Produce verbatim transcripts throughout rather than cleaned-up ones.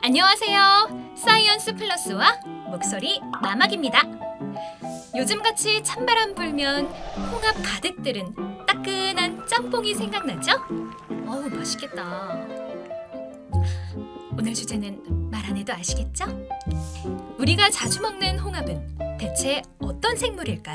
안녕하세요. 사이언스 플러스와 목소리 마막입니다. 요즘같이 찬바람 불면 홍합 가득 들은 따끈한 짬뽕이 생각나죠? 어우, 맛있겠다. 오늘 주제는 말 안 해도 아시겠죠? 우리가 자주 먹는 홍합은 대체 어떤 생물일까요?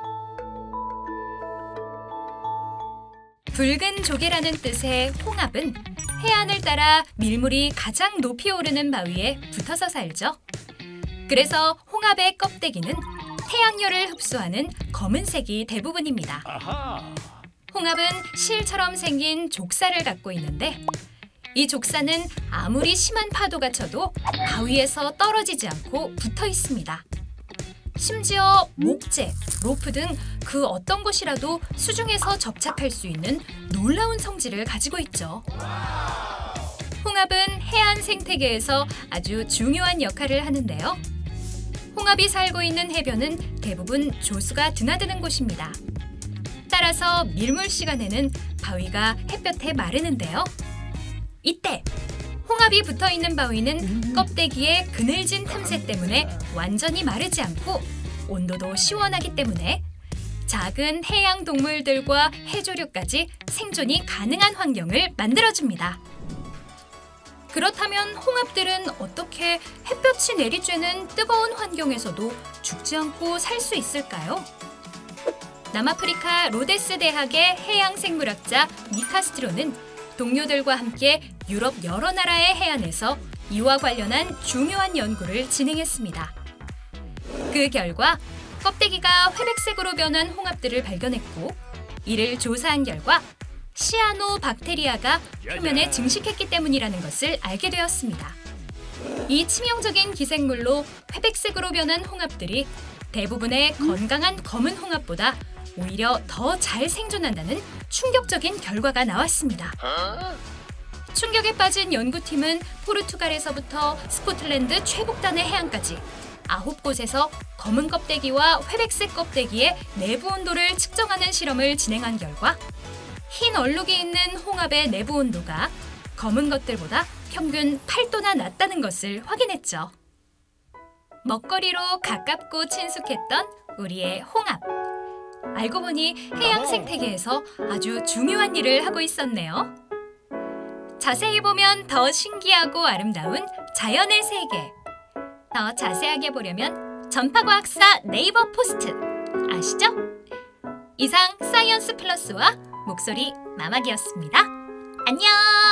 붉은 조개라는 뜻의 홍합은 해안을 따라 밀물이 가장 높이 오르는 바위에 붙어서 살죠. 그래서 홍합의 껍데기는 태양열을 흡수하는 검은색이 대부분입니다. 홍합은 실처럼 생긴 족살을 갖고 있는데 이 족사는 아무리 심한 파도가 쳐도 바위에서 떨어지지 않고 붙어 있습니다. 심지어 목재, 로프 등 그 어떤 곳이라도 수중에서 접착할 수 있는 놀라운 성질을 가지고 있죠. 홍합은 해안 생태계에서 아주 중요한 역할을 하는데요. 홍합이 살고 있는 해변은 대부분 조수가 드나드는 곳입니다. 따라서 밀물 시간에는 바위가 햇볕에 마르는데요. 이때 홍합이 붙어있는 바위는 껍데기의 그늘진 틈새 때문에 완전히 마르지 않고 온도도 시원하기 때문에 작은 해양 동물들과 해조류까지 생존이 가능한 환경을 만들어줍니다. 그렇다면 홍합들은 어떻게 햇볕이 내리쬐는 뜨거운 환경에서도 죽지 않고 살 수 있을까요? 남아프리카 로데스 대학의 해양생물학자 니카스트로는 동료들과 함께 유럽 여러 나라의 해안에서 이와 관련한 중요한 연구를 진행했습니다. 그 결과 껍데기가 회백색으로 변한 홍합들을 발견했고 이를 조사한 결과 시아노박테리아가 표면에 증식했기 때문이라는 것을 알게 되었습니다. 이 치명적인 기생물로 회백색으로 변한 홍합들이 대부분의 건강한 검은 홍합보다 오히려 더 잘 생존한다는 충격적인 결과가 나왔습니다. 충격에 빠진 연구팀은 포르투갈에서부터 스코틀랜드 최북단의 해안까지 아홉 곳에서 검은 껍데기와 회백색 껍데기의 내부 온도를 측정하는 실험을 진행한 결과 흰 얼룩이 있는 홍합의 내부 온도가 검은 것들보다 평균 팔 도나 낮다는 것을 확인했죠. 먹거리로 가깝고 친숙했던 우리의 홍합. 알고 보니 해양 생태계에서 아주 중요한 일을 하고 있었네요. 자세히 보면 더 신기하고 아름다운 자연의 세계. 더 자세하게 보려면 전파과학사 네이버 포스트 아시죠? 이상 사이언스 플러스와 목소리 마막이었습니다. 안녕!